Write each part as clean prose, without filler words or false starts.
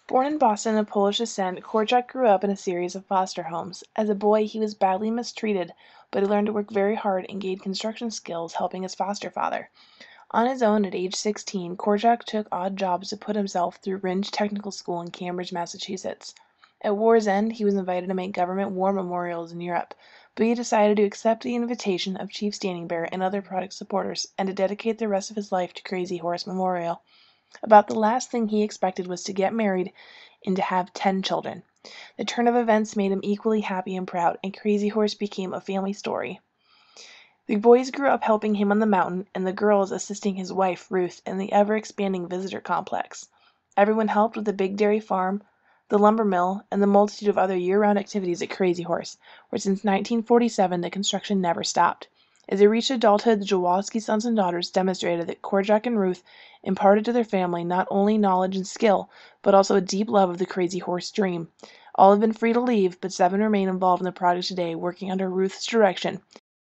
Born in Boston of Polish descent, Korczak grew up in a series of foster homes. As a boy, he was badly mistreated, but he learned to work very hard and gained construction skills helping his foster father. On his own at age 16, Korczak took odd jobs to put himself through Rindge Technical School in Cambridge, Massachusetts. At war's end, he was invited to make government war memorials in Europe, but he decided to accept the invitation of Chief Standing Bear and other project supporters and to dedicate the rest of his life to Crazy Horse Memorial. About the last thing he expected was to get married and to have 10 children. The turn of events made him equally happy and proud, and Crazy Horse became a family story. The boys grew up helping him on the mountain, and the girls assisting his wife, Ruth, in the ever-expanding visitor complex. Everyone helped with the big dairy farm, the lumber mill, and the multitude of other year-round activities at Crazy Horse, where since 1947 the construction never stopped. As they reached adulthood, the Jaworski sons and daughters demonstrated that Korczak and Ruth imparted to their family not only knowledge and skill, but also a deep love of the Crazy Horse dream. All have been free to leave, but 7 remain involved in the project today, working under Ruth's direction.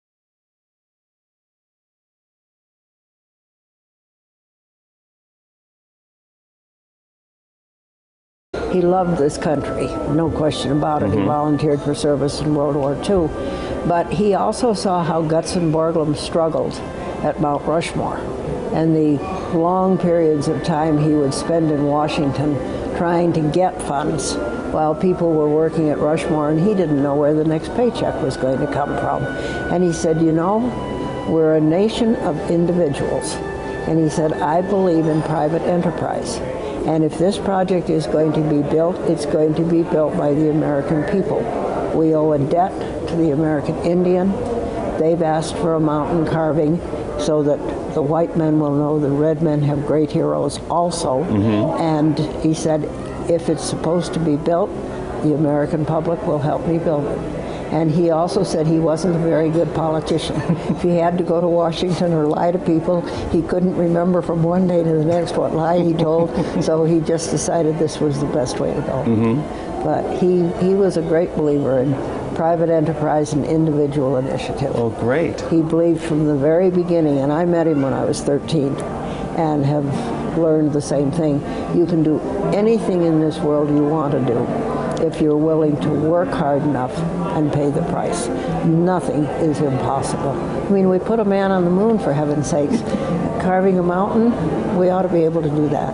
He loved this country, no question about it. He volunteered for service in World War II. But he also saw how Gutzon Borglum struggled at Mount Rushmore and the long periods of time he would spend in Washington trying to get funds while people were working at Rushmore, and he didn't know where the next paycheck was going to come from. And he said, you know, we're a nation of individuals. And he said, I believe in private enterprise. And if this project is going to be built, it's going to be built by the American people. We owe a debt to the American Indian. They've asked for a mountain carving so that the white men will know the red men have great heroes also. And he said, if it's supposed to be built, the American public will help me build it. And he also said he wasn't a very good politician. If he had to go to Washington or lie to people, he couldn't remember from one day to the next what lie he told, so he just decided this was the best way to go. But he was a great believer in private enterprise and individual initiative. Oh, great. He believed from the very beginning, and I met him when I was 13, and have learned the same thing. You can do anything in this world you want to do if you're willing to work hard enough and pay the price. Nothing is impossible. I mean, we put a man on the moon, for heaven's sakes. Carving a mountain, we ought to be able to do that.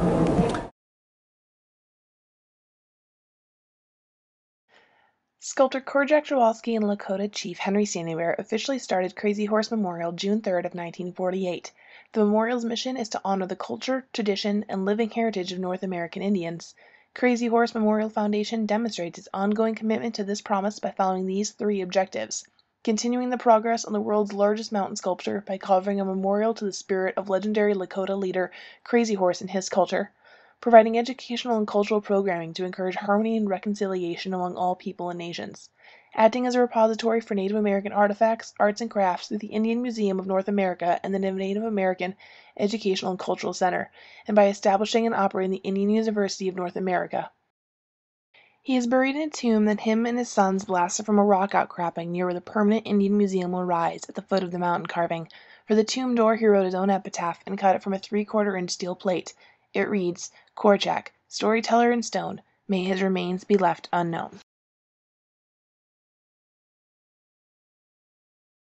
Sculptor Korczak Jaworski and Lakota Chief Henry Standing Bear officially started Crazy Horse Memorial June 3rd of 1948. The memorial's mission is to honor the culture, tradition, and living heritage of North American Indians. Crazy Horse Memorial Foundation demonstrates its ongoing commitment to this promise by following these 3 objectives: continuing the progress on the world's largest mountain sculpture by carving a memorial to the spirit of legendary Lakota leader Crazy Horse and his culture, providing educational and cultural programming to encourage harmony and reconciliation among all people and nations, acting as a repository for Native American artifacts, arts, and crafts through the Indian Museum of North America and the Native American Educational and Cultural Center, and by establishing and operating the Indian University of North America. He is buried in a tomb that him and his sons blasted from a rock outcropping near where the permanent Indian Museum will rise at the foot of the mountain carving. For the tomb door he wrote his own epitaph and cut it from a 3/4-inch steel plate. It reads, Korczak, storyteller in stone, may his remains be left unknown.